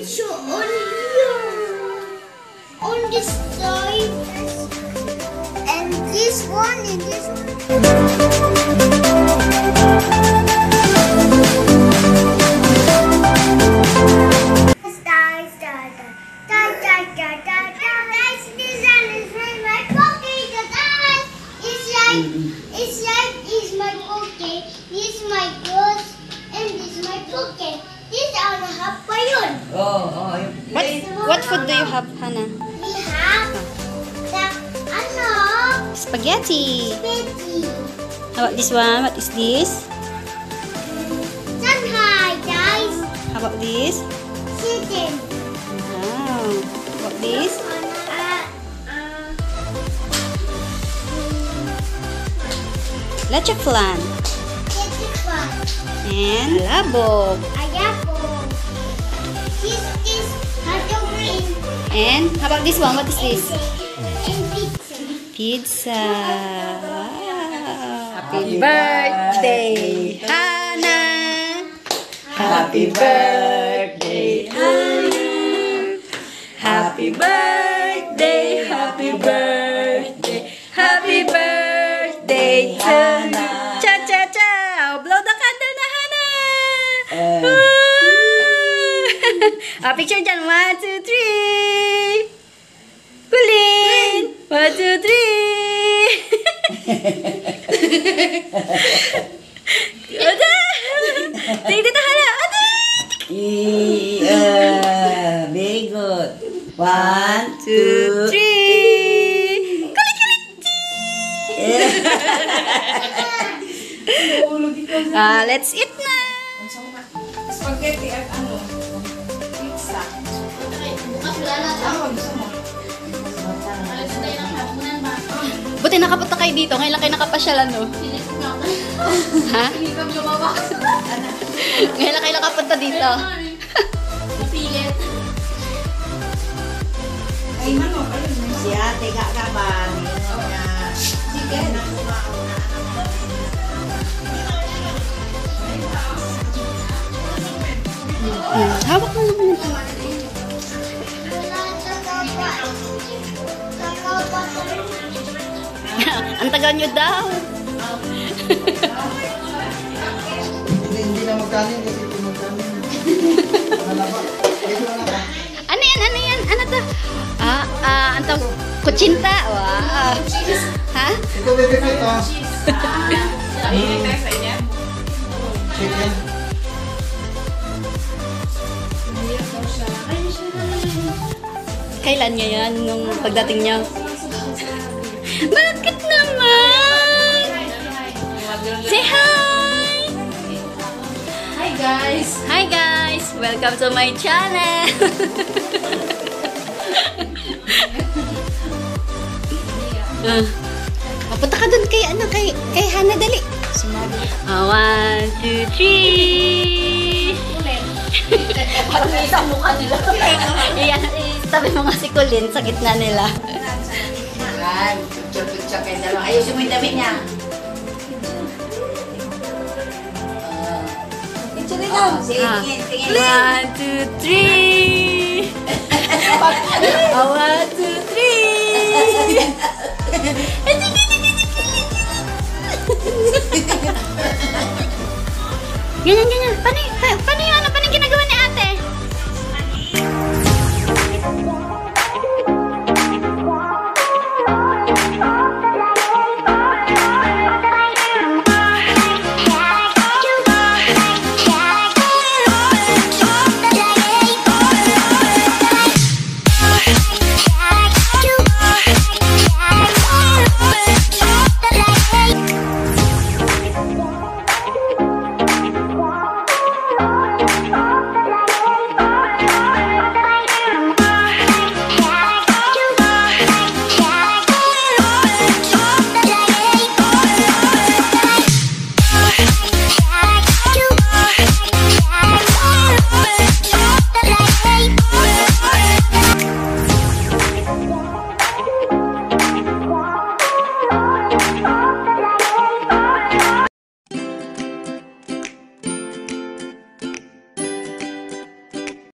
picture on here. On this side. And this one and this one. It's my pocket, this is my clothes, and this is my pocket. This are the half pa yun. What food do you have, Hannah? We have the, Spaghetti. spaghetti. How about this one? What is this? Shanghai, guys. How about this? Chicken. Wow. How about this? Leche flan. And labog. Ayapong. This is hotdog and And how about this one? What is this? pizza. Pizza. Wow. Happy birthday, Hannah. Happy birthday, Hannah. Happy birthday, happy birthday, happy birthday, Hannah. Cha cha cha! Blow the candle na, Hannah. Picture dyan. 1, 2, 3. Kulin. 1, 2, 3. Ada. Tingin dito, Hannah. Ada. Very good. 1, 2, 2, 3. Kulit, kulit. Let's eat na. Spaghetti at ano? Pizza. Ano gusto mo? Buti nakapunta kayo dito. Ngayon lang kayo nakapasyalan, no? Ha? Ngayon lang kayo nakapunta dito. Ay, mano, ayun. si ate kakaban. Chicken. Hawak mo naman ito. Ang tagal nyo daw. Hindi na magkanin kasi ito magkanin. Ano yan? Ano yan? Ano to? Ang tawag, kutsinta. Wow. Ha? Ito baby fit oh. Chicken. Kailan niya yan? Nung pagdating niya? Bakit naman? Say hi! Hi guys! Hi guys! Welcome to my channel! Mapunta ka dun kay, kay Hannah, dali. 1, 2, 3. Parang may isang mukha nila. Iyan, tabi mo nga si Colin sa gitna nila. Yan, picture kayo dalawa. Ayusin mo yung damit niya. Picture rin lang. Sige, tingin, tingin. 1, 2, 3. 1, 2, 3. Ganyan, ganyan. Paano